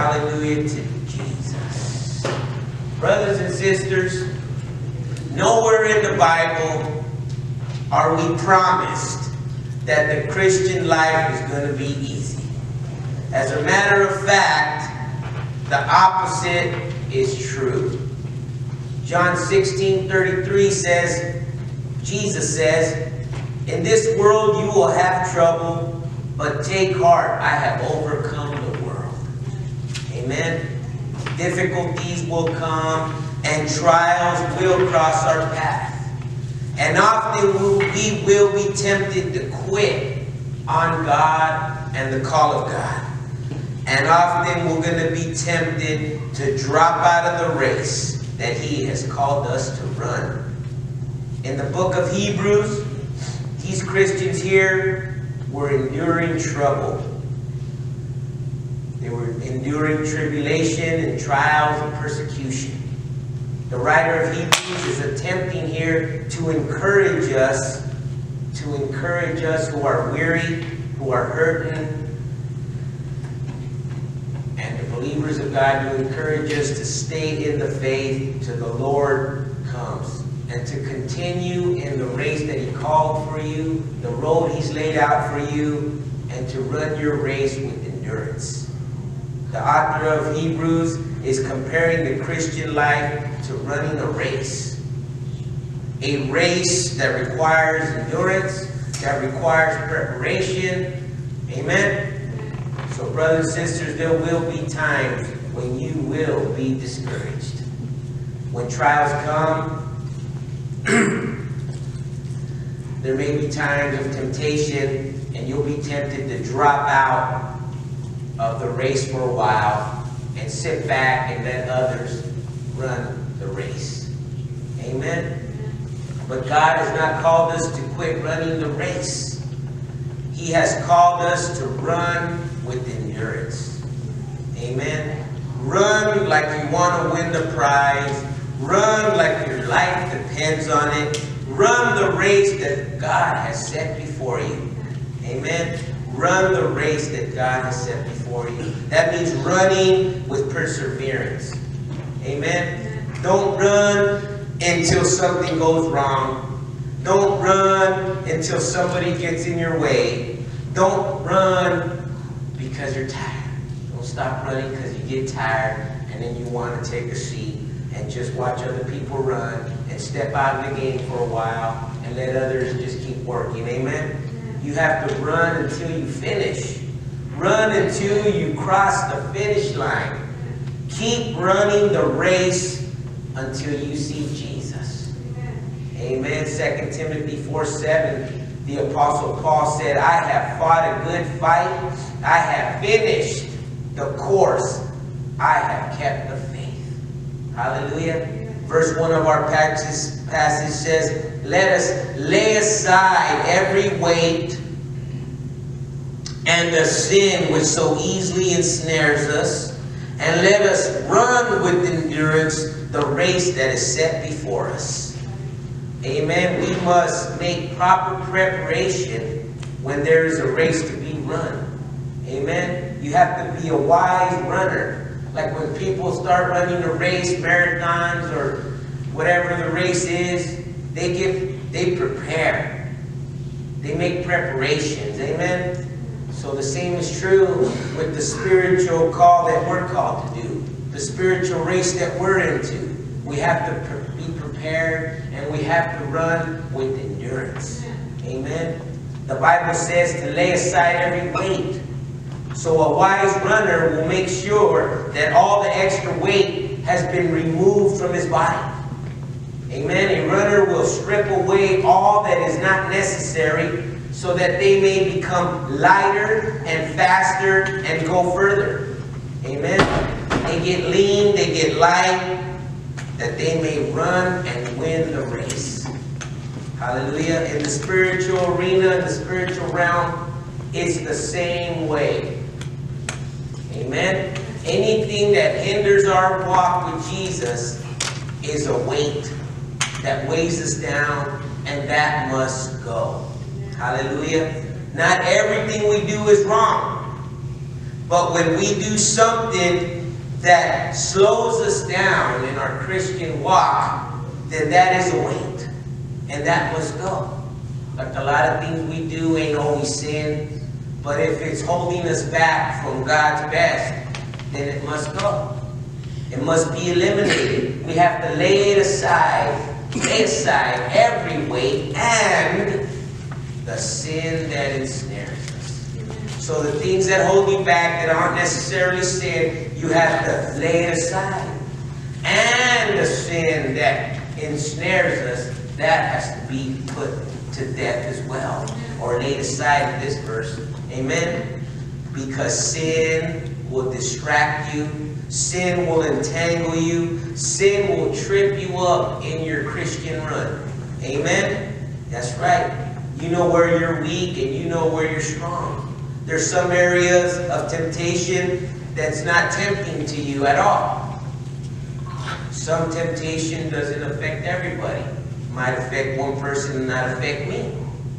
Hallelujah to Jesus. Brothers and sisters, nowhere in the Bible are we promised that the Christian life is going to be easy. As a matter of fact, the opposite is true. John 16:33 says, Jesus says, "In this world you will have trouble, but take heart, I have overcome the world." Amen. Difficulties will come and trials will cross our path. And often we will be tempted to quit on God and the call of God. And often we're going to be tempted to drop out of the race that He has called us to run. In the book of Hebrews, these Christians here were enduring trouble. They were enduring tribulation and trials and persecution. The writer of Hebrews is attempting here to encourage us who are weary, who are hurting, and the believers of God, to encourage us to stay in the faith till the Lord comes, and to continue in the race that He called for you, the road He's laid out for you, and to run your race with endurance. The author of Hebrews is comparing the Christian life to running a race. A race that requires endurance, that requires preparation. Amen? So brothers and sisters, there will be times when you will be discouraged. When trials come, there may be times of temptation, and you'll be tempted to drop out of the race for a while and sit back and let others run the race. Amen? But God has not called us to quit running the race. He has called us to run with endurance. Amen? Run like you want to win the prize. Run like your life depends on it. Run the race that God has set before you. Amen? Run the race that God has set before you. That means running with perseverance. Amen? Don't run until something goes wrong. Don't run until somebody gets in your way. Don't run because you're tired. Don't stop running because you get tired and then you want to take a seat and just watch other people run and step out of the game for a while and let others just keep working. Amen? You have to run until you finish. Run until you cross the finish line. Keep running the race until you see Jesus. Amen. 2 Timothy 4:7, the Apostle Paul said, "I have fought a good fight. I have finished the course. I have kept the faith." Hallelujah. Verse 1 of our passage says, "Let us lay aside every weight and the sin which so easily ensnares us, and let us run with endurance the race that is set before us." Amen. We must make proper preparation when there is a race to be run. Amen. You have to be a wise runner. Like when people start running a race, marathons or whatever the race is, they prepare. They make preparations. Amen. So the same is true with the spiritual call that we're called to do. The spiritual race that we're into. We have to be prepared, and we have to run with endurance. Amen. The Bible says to lay aside every weight. So a wise runner will make sure that all the extra weight has been removed from his body. Amen. A runner will strip away all that is not necessary so that they may become lighter and faster and go further. Amen. They get lean, they get light, that they may run and win the race. Hallelujah. In the spiritual arena, in the spiritual realm, it's the same way. Amen. Anything that hinders our walk with Jesus is a weight that weighs us down, and that must go. Hallelujah. Not everything we do is wrong, But when we do something that slows us down in our Christian walk, then that is a weight. And that must go. Like a lot of things we do ain't always sin. But if it's holding us back from God's best, then it must go. It must be eliminated. We have to lay aside every weight and the sin that ensnares us. So the things that hold you back that aren't necessarily sin, you have to lay it aside. And the sin that ensnares us, that has to be put to death as well. Or laid aside in this verse. Amen? Because sin will distract you. Sin will entangle you. Sin will trip you up in your Christian run. Amen? That's right. You know where you're weak and you know where you're strong. There's some areas of temptation that's not tempting to you at all. Some temptation doesn't affect everybody. Might affect one person and not affect me.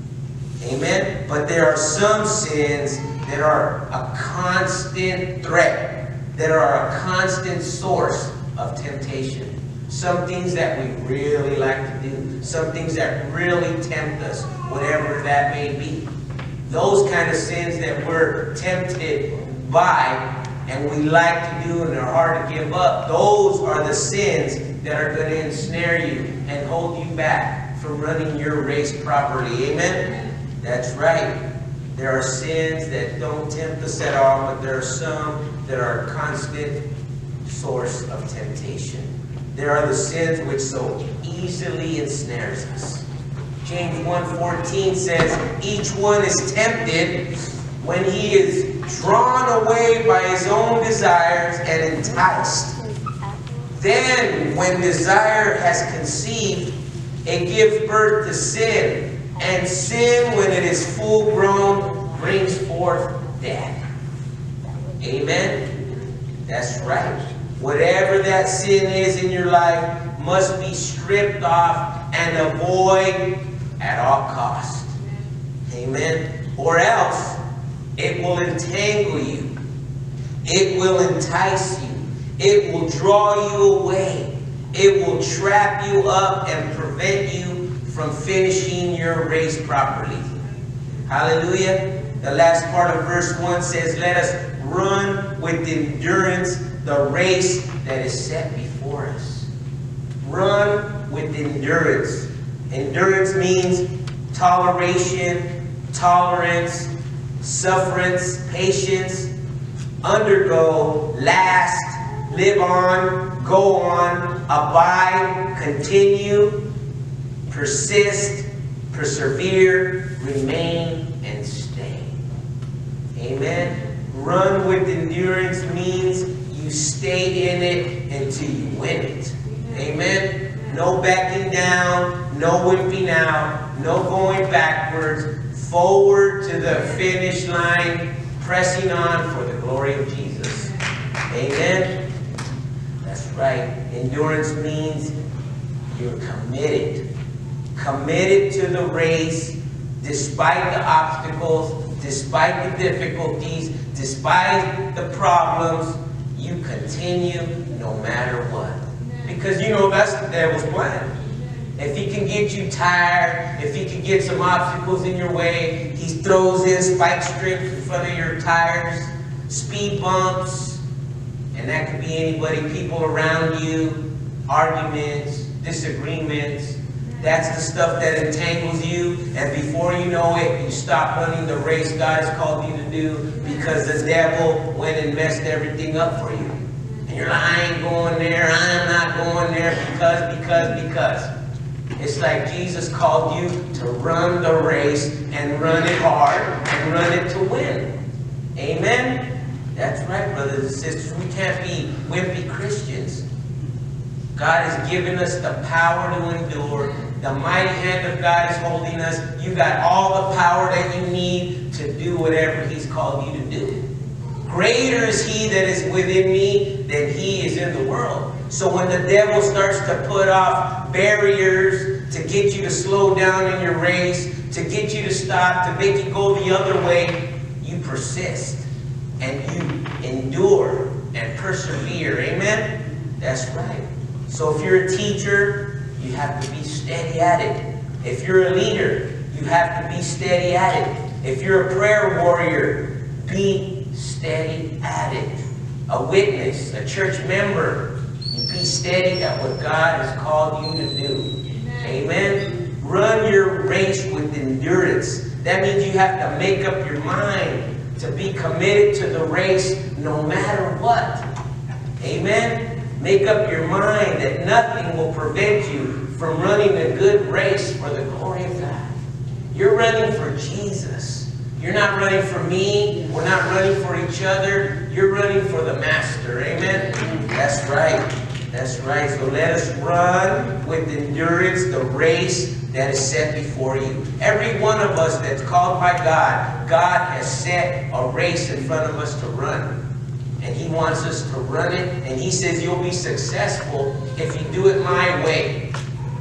Amen? But there are some sins that are a constant threat, that are a constant source of temptation. Some things that we really like to do. Some things that really tempt us, whatever that may be. Those kind of sins that we're tempted by and we like to do and they're hard to give up, those are the sins that are going to ensnare you and hold you back from running your race properly. Amen? That's right. There are sins that don't tempt us at all, but there are some that are a constant source of temptation. There are the sins which so easily ensnares us. James 1:14 says, each one is tempted when he is drawn away by his own desires and enticed. Then, when desire has conceived, it gives birth to sin. And sin, when it is full grown, brings forth death. Amen? That's right. Whatever that sin is in your life must be stripped off and avoid at all costs. Amen? Or else, it will entangle you. It will entice you. It will draw you away. It will trap you up and prevent you from finishing your race properly. Hallelujah. The last part of verse 1 says, let us run with endurance the race that is set before us. Run with endurance. Endurance means toleration, tolerance, sufferance, patience, undergo, last, live on, go on, abide, continue, persist, persevere, remain, and stay. Amen. Run with endurance means you stay in it until you win it. Amen. No backing down, no wimping out, no going backwards. Forward to the finish line, pressing on for the glory of Jesus. Amen. That's right. Endurance means you're committed. Committed to the race, despite the obstacles, despite the difficulties, despite the problems, you continue no matter what. Because you know that's the devil's plan. If he can get you tired, if he can get some obstacles in your way, he throws in spike strips in front of your tires, speed bumps, and that could be anybody, people around you, arguments, disagreements. That's the stuff that entangles you, and before you know it, you stop running the race God has called you to do because the devil went and messed everything up for you. And you're like, I ain't going there, I'm not going there because. It's like Jesus called you to run the race and run it hard and run it to win. Amen? That's right, brothers and sisters. We can't be wimpy Christians. God has given us the power to endure. The mighty hand of God is holding us. You got all the power that you need to do whatever He's called you to do. Greater is He that is within me than he is in the world. So when the devil starts to put off barriers to get you to slow down in your race, to get you to stop, to make you go the other way, you persist. and you endure and persevere. Amen? That's right. So if you're a teacher, you have to be steady at it. If you're a leader, you have to be steady at it. If you're a prayer warrior, be steady at it. A witness, a church member, you be steady at what God has called you to do. Amen? Run your race with endurance. That means you have to make up your mind to be committed to the race no matter what. Amen? Make up your mind that nothing will prevent you from running a good race for the glory of God. You're running for Jesus. You're not running for me. We're not running for each other. You're running for the Master. Amen? That's right. That's right. So let us run with endurance the race that is set before you. Every one of us that's called by God, God has set a race in front of us to run. And He wants us to run it. And He says you'll be successful if you do it my way.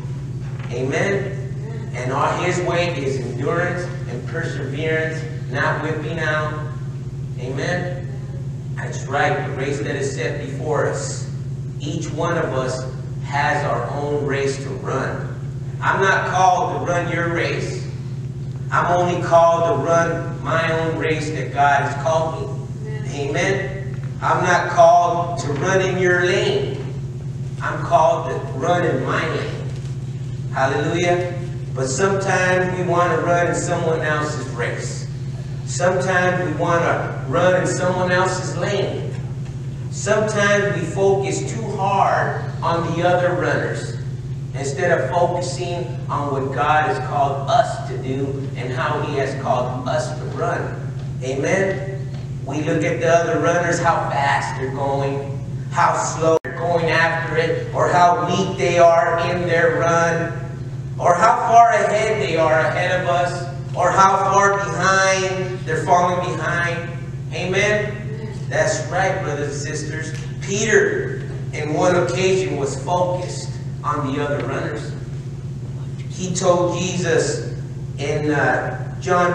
Amen? And His way is endurance and perseverance, not whipping out. Amen? That's right. The race that is set before us. Each one of us has our own race to run. I'm not called to run your race. I'm only called to run my own race that God has called me. Amen? I'm not called to run in your lane. I'm called to run in my lane. Hallelujah. But sometimes we want to run in someone else's race. Sometimes we want to run in someone else's lane. Sometimes we focus too hard on the other runners instead of focusing on what God has called us to do and how He has called us to run. Amen? We look at the other runners, how fast they're going, how slow they're going after it, or how weak they are in their run, or how far ahead they are ahead of us, or how far behind they're falling behind. Amen? That's right, brothers and sisters. Peter, in one occasion, was focused on the other runners. He told Jesus in John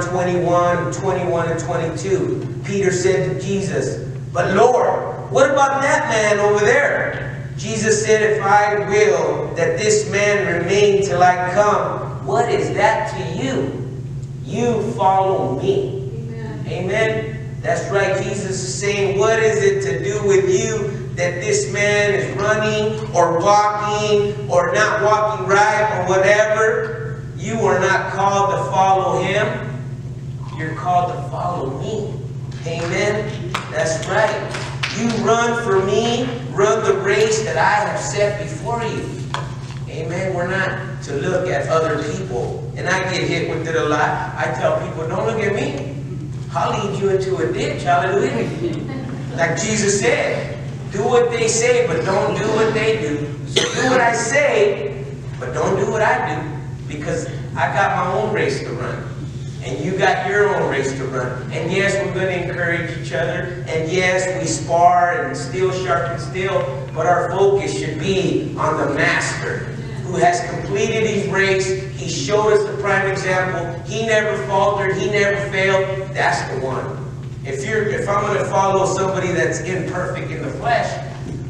21 and 22, Peter said to Jesus, "But Lord, what about that man over there?" Jesus said, "If I will that this man remain till I come, what is that to you? You follow me." Amen. Amen. That's right. Jesus is saying, what is it to do with you that this man is running or walking or not walking right or whatever? You are not called to follow him. You're called to follow me. Amen. That's right. You run for me. Run the race that I have set before you. Amen. We're not to look at other people. And I get hit with it a lot. I tell people, don't look at me. I'll lead you into a ditch. Hallelujah. Like Jesus said, do what they say, but don't do what they do. So do what I say, but don't do what I do. Because I got my own race to run. And you got your own race to run. And yes, we're going to encourage each other. And yes, we spar and steel sharpens steel. But our focus should be on the Master who has completed his race. He showed us the prime example. He never faltered. He never failed. That's the one. If I'm going to follow somebody that's imperfect in the flesh,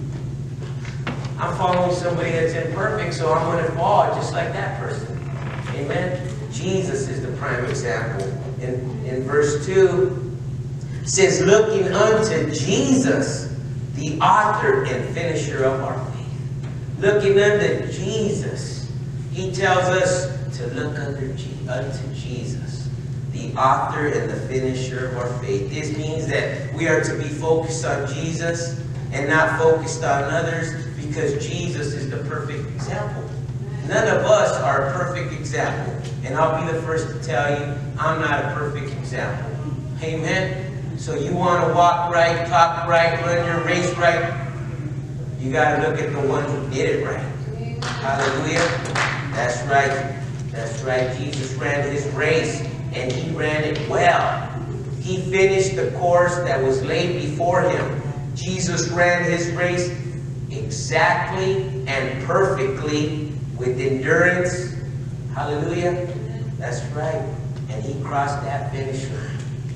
I'm following somebody that's imperfect, so I'm going to fall just like that person. Amen? Jesus is the prime example. In verse 2, it says, looking unto Jesus, the author and finisher of our faith. Looking unto Jesus. He tells us to look unto Jesus, the author and the finisher of our faith. This means that we are to be focused on Jesus and not focused on others, because Jesus is the perfect example. None of us are a perfect example. And I'll be the first to tell you, I'm not a perfect example. Amen? So you want to walk right, talk right, run your race right, you got to look at the one who did it right. Hallelujah. That's right. That's right. Jesus ran his race, and he ran it well. He finished the course that was laid before him. Jesus ran his race exactly and perfectly with endurance. Hallelujah. That's right. And he crossed that finish line.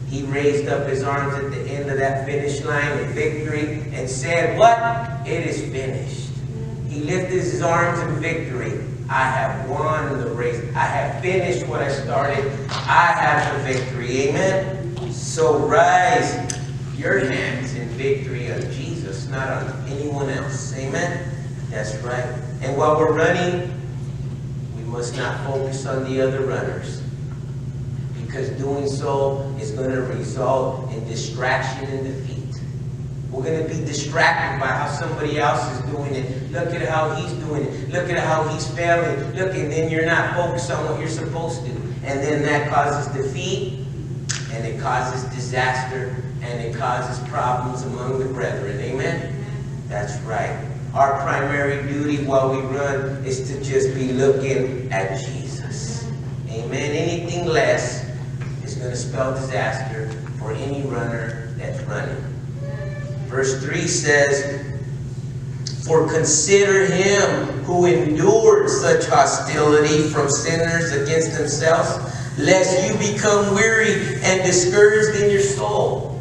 He raised up his arms at the end of that finish line in victory and said, what? It is finished. He lifted his arms in victory. I have won the race. I have finished what I started. I have the victory. Amen? So rise your hands in victory of Jesus, not on anyone else. Amen? That's right. And while we're running, we must not focus on the other runners, because doing so is going to result in distraction and defeat. We're going to be distracted by how somebody else is doing it. Look at how he's doing it. Look at how he's failing. Look, and then you're not focused on what you're supposed to. And then that causes defeat, and it causes disaster, and it causes problems among the brethren. Amen? That's right. Our primary duty while we run is to just be looking at Jesus. Amen? Anything less is going to spell disaster for any runner that's running. Verse 3 says, for consider him who endured such hostility from sinners against themselves, lest you become weary and discouraged in your soul.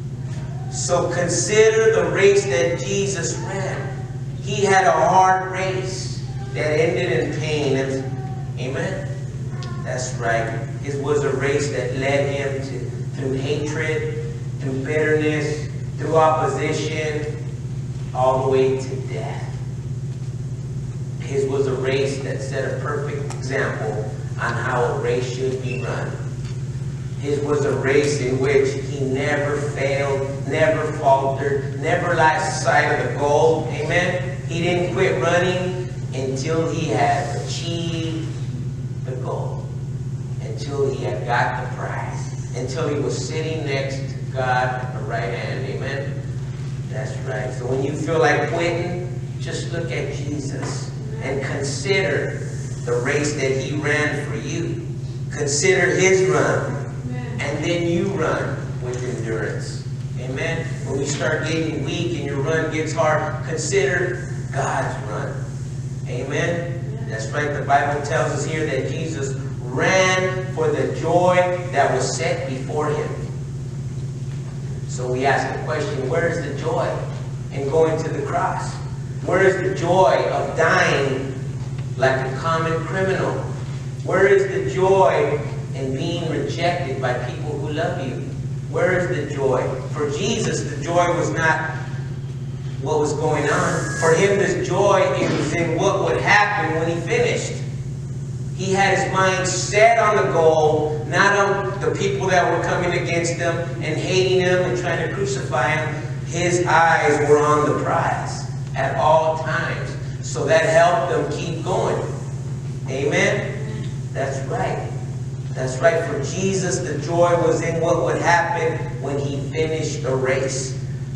So consider the race that Jesus ran. He had a hard race that ended in pain. Amen? That's right. It was a race that led him through hatred, through bitterness, through opposition, all the way to death. His was a race that set a perfect example on how a race should be run. His was a race in which he never failed, never faltered, never lost sight of the goal. Amen? He didn't quit running until he had achieved the goal, until he had got the prize, until he was sitting next to God at the right hand. Amen? That's right. So when you feel like quitting, just look at Jesus and consider the race that he ran for you. Consider his run. And then you run with endurance. Amen? When you start getting weak and your run gets hard, consider God's run. Amen? That's right. The Bible tells us here that Jesus ran for the joy that was set before him. So we ask the question, where is the joy in going to the cross? Where is the joy of dying like a common criminal? Where is the joy in being rejected by people who love you? Where is the joy? For Jesus, the joy was not what was going on. For him, the joy was in what would happen when he finished. He had his mind set on the goal, not on the people that were coming against him and hating him and trying to crucify him. His eyes were on the prize at all times. So that helped them keep going. Amen? That's right. That's right. For Jesus, the joy was in what would happen when he finished the race.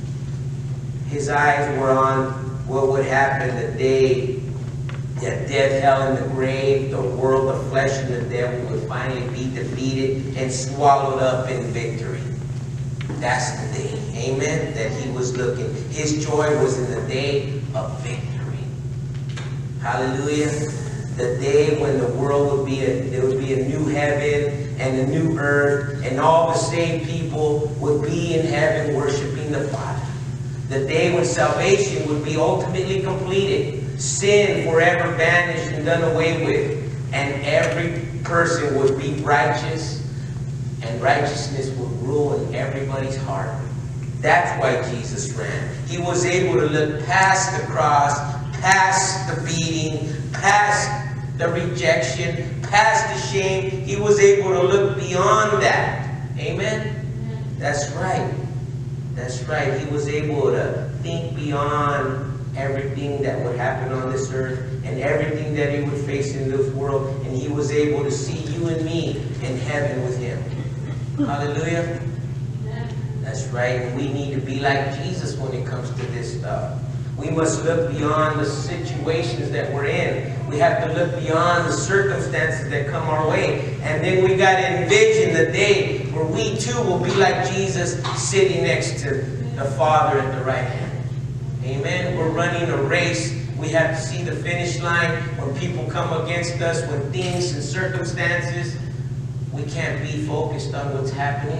His eyes were on what would happen the day that death, hell, and the grave, the world, the flesh, and the devil would finally be defeated and swallowed up in victory. That's the day, amen, that he was looking. His joy was in the day of victory. Hallelujah. The day when the world would be there would be a new heaven and a new earth, and all the saved people would be in heaven worshiping the Father. The day when salvation would be ultimately completed. Sin forever banished and done away with. And every person would be righteous, and righteousness would rule in everybody's heart. That's why Jesus ran. He was able to look past the cross, past the beating, past the rejection, past the shame. He was able to look beyond that. Amen? That's right. That's right. He was able to think beyond everything that would happen on this earth and everything that he would face in this world. And he was able to see you and me in heaven with him. Hallelujah. That's right. And we need to be like Jesus when it comes to this stuff. We must look beyond the situations that we're in. We have to look beyond the circumstances that come our way. And then we got to envision the day where we too will be like Jesus, sitting next to the Father at the right hand. Amen. We're running a race. We have to see the finish line. When people come against us, when things and circumstances, we can't be focused on what's happening.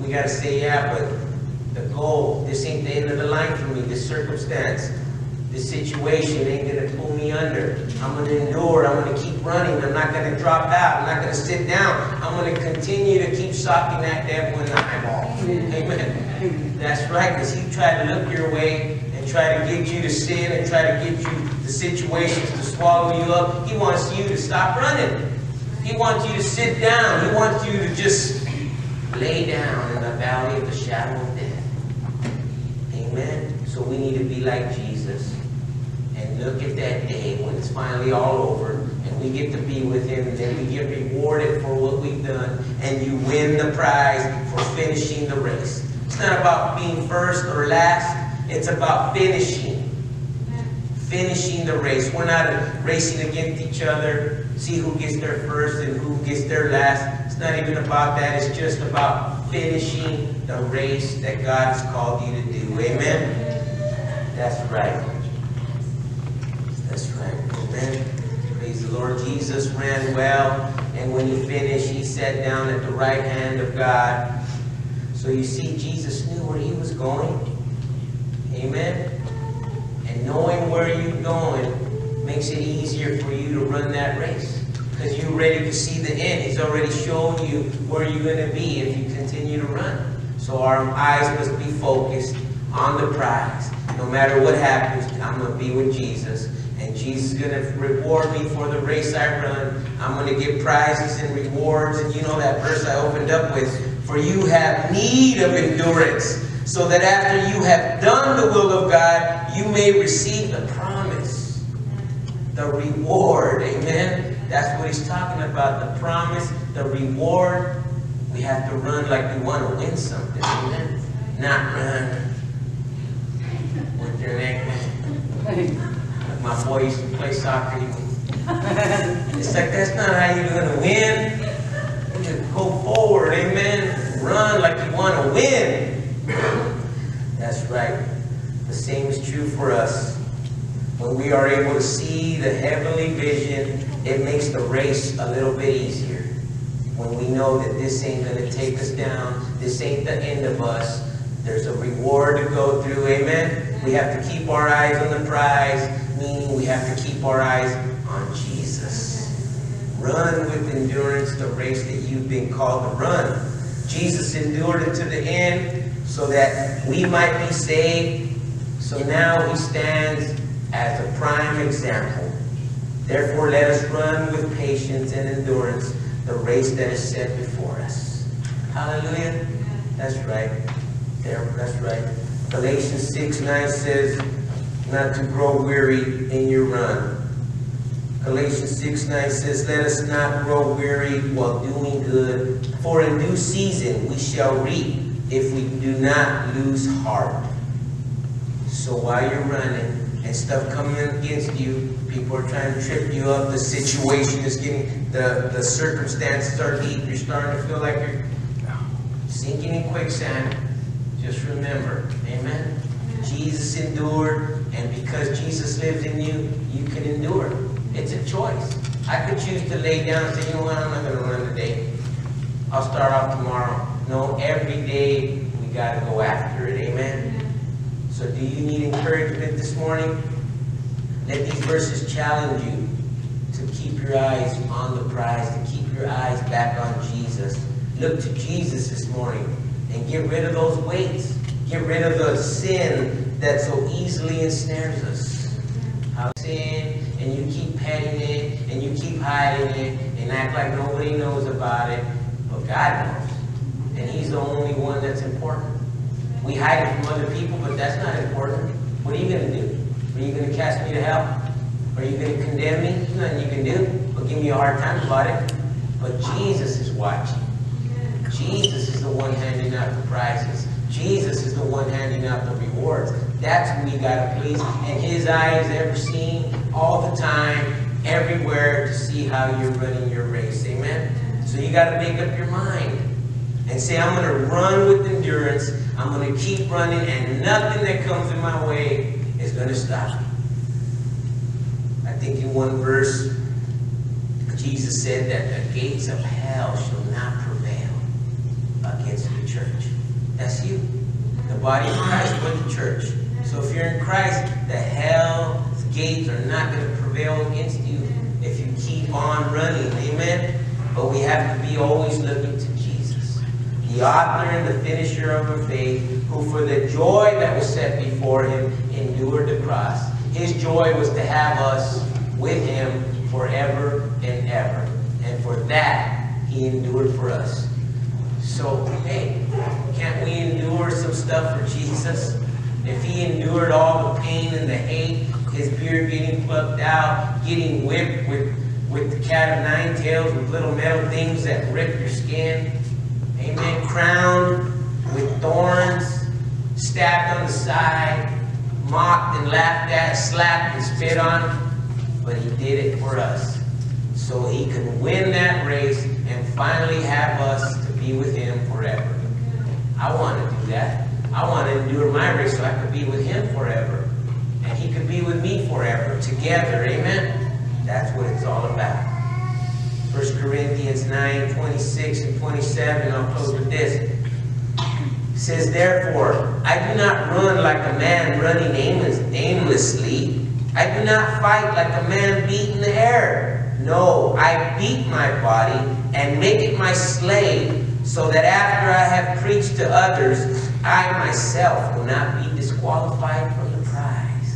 We got to say, yeah, but the goal, this ain't the end of the line for me. This circumstance, this situation ain't going to pull me under. I'm going to endure. I'm going to keep running. I'm not going to drop out. I'm not going to sit down. I'm going to continue to keep socking that devil in the eyeball. Amen. That's right, because he tried to look your way and try to get you to sin and try to get you the situations to swallow you up. He wants you to stop running. He wants you to sit down. He wants you to just lay down in the valley of the shadow of death. Amen. So we need to be like Jesus and look at that day when it's finally all over and we get to be with him, and then we get rewarded for what we've done, and you win the prize for finishing the race. It's not about being first or last. It's about finishing the race. We're not racing against each other, see who gets there first and who gets there last. It's not even about that. It's just about finishing the race that God has called you to do. Amen? That's right. That's right. Amen. Praise the Lord. Jesus ran well, and when he finished, he sat down at the right hand of God. So you see, Jesus knew where he was going. Amen. And knowing where you're going makes it easier for you to run that race, because you're ready to see the end. He's already shown you where you're going to be if you continue to run. So our eyes must be focused on the prize. No matter what happens, I'm going to be with Jesus. And Jesus is going to reward me for the race I run. I'm going to get prizes and rewards. And you know that verse I opened up with, for you have need of endurance, so that after you have done the will of God, you may receive the promise, the reward. Amen. That's what he's talking about, the promise, the reward. We have to run like we want to win something. Amen. Not run with your neck. Like my boy used to play soccer. It's like, that's not how you're going to win. You just go forward. Amen. Run like you want to win. That's right. The same is true for us. When we are able to see the heavenly vision, it makes the race a little bit easier. When we know that this ain't going to take us down, this ain't the end of us, there's a reward to go through. Amen. We have to keep our eyes on the prize, meaning we have to keep our eyes on Jesus. Run with endurance the race that you've been called to run. Jesus endured it to the end so that we might be saved. So now he stands as a prime example. Therefore, let us run with patience and endurance the race that is set before us. Hallelujah. That's right. That's right. Galatians 6:9 says not to grow weary in your run. Galatians 6:9 says, let us not grow weary while doing good, for in due season we shall reap if we do not lose heart. So while you're running and stuff coming against you, people are trying to trip you up, the situation is getting, the circumstances are deep, you're starting to feel like you're sinking in quicksand, just remember, amen? Jesus endured, and because Jesus lives in you, you can endure. It's a choice. I could choose to lay down and say, you know what, I'm not going to run today. I'll start off tomorrow. No, every day we got to go after it. Amen? So do you need encouragement this morning? Let these verses challenge you to keep your eyes on the prize, to keep your eyes back on Jesus. Look to Jesus this morning and get rid of those weights. Get rid of the sin that so easily ensnares us. Sin, and you keep petting it, and you keep hiding it, and act like nobody knows about it, but God knows. And he's the only one that's important. We hide it from other people, but that's not important. What are you going to do? Are you going to cast me to hell? Are you going to condemn me? There's nothing you can do but give me a hard time about it. But Jesus is watching. Jesus is the one handing out the prizes. Jesus is the one handing out the rewards. That's who we got to please. And his eye is ever seen, all the time, everywhere, to see how you're running your race. Amen? So you got to make up your mind and say, I'm going to run with endurance. I'm going to keep running, and nothing that comes in my way is going to stop me. I think in one verse, Jesus said that the gates of hell shall not prevail. against the church. That's you. The body of Christ was the church. So if you're in Christ, the hell's gates are not going to prevail against you if you keep on running. Amen? But we have to be always looking to Jesus, the author and the finisher of our faith, who for the joy that was set before him endured the cross. His joy was to have us with him forever and ever. And for that, he endured for us. So, hey, can't we endure some stuff for Jesus? If he endured all the pain and the hate, his beard getting plucked out, getting whipped with the cat of nine tails, with little metal things that rip your skin, amen, crowned with thorns, stabbed on the side, mocked and laughed at, slapped and spit on, but he did it for us. So he can win that race and finally have us to be with him forever. I want to do that. I want to endure my race so I could be with him forever. And he could be with me forever, together, amen? That's what it's all about. 1 Corinthians 9, 26 and 27, I'll close with this. It says, therefore, I do not run like a man running aimlessly. I do not fight like a man beating the air. No, I beat my body and make it my slave, so that after I have preached to others, I myself will not be disqualified from the prize.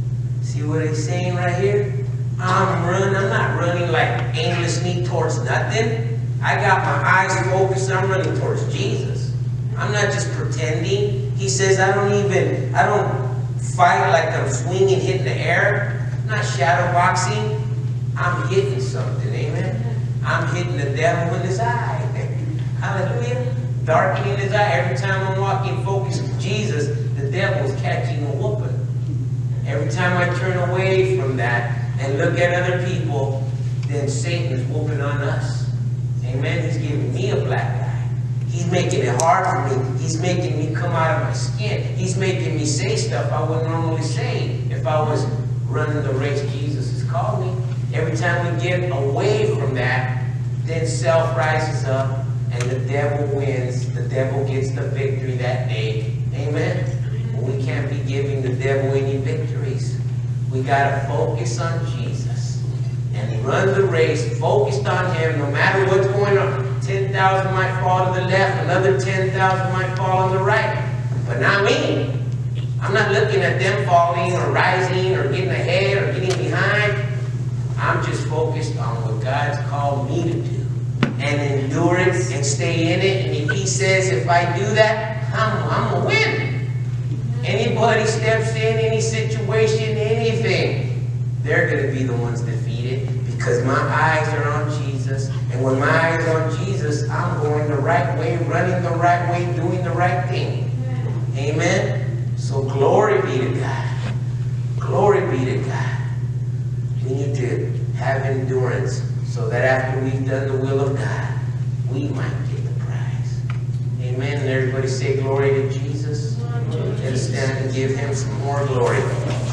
See what he's saying right here? I'm not running like aimlessly towards nothing. I got my eyes focused, I'm running towards Jesus. I'm not just pretending. He says I don't fight like I'm swinging, hitting the air. I'm not shadow boxing. I'm hitting something, amen? I'm hitting the devil in his eye. Hallelujah. Darkening his eye. Every time I'm walking focused to Jesus, the devil's catching a whooping. Every time I turn away from that and look at other people, then Satan is whooping on us. Amen. He's giving me a black eye. He's making it hard for me. He's making me come out of my skin. He's making me say stuff I wouldn't normally say if I was running the race Jesus has called me. Every time we get away from that, then self rises up and the devil wins. The devil gets the victory that day. Amen? We can't be giving the devil any victories. We got to focus on Jesus and run the race focused on him no matter what's going on. 10,000 might fall to the left, another 10,000 might fall on the right, but not me. I'm not looking at them falling or rising or getting ahead or getting behind. I'm just focused on what God's called me to do and endure it and stay in it. And if he says if I do that, I'm going to win. Anybody steps in, any situation, anything, they're going to be the ones defeated because my eyes are on Jesus. And when my eyes are on Jesus, I'm going the right way, running the right way, doing the right thing. Amen? So glory be to God. Glory be to God. We need to have endurance so that after we've done the will of God, we might get the prize. Amen. And everybody say glory to Jesus. Let's stand and give him some more glory.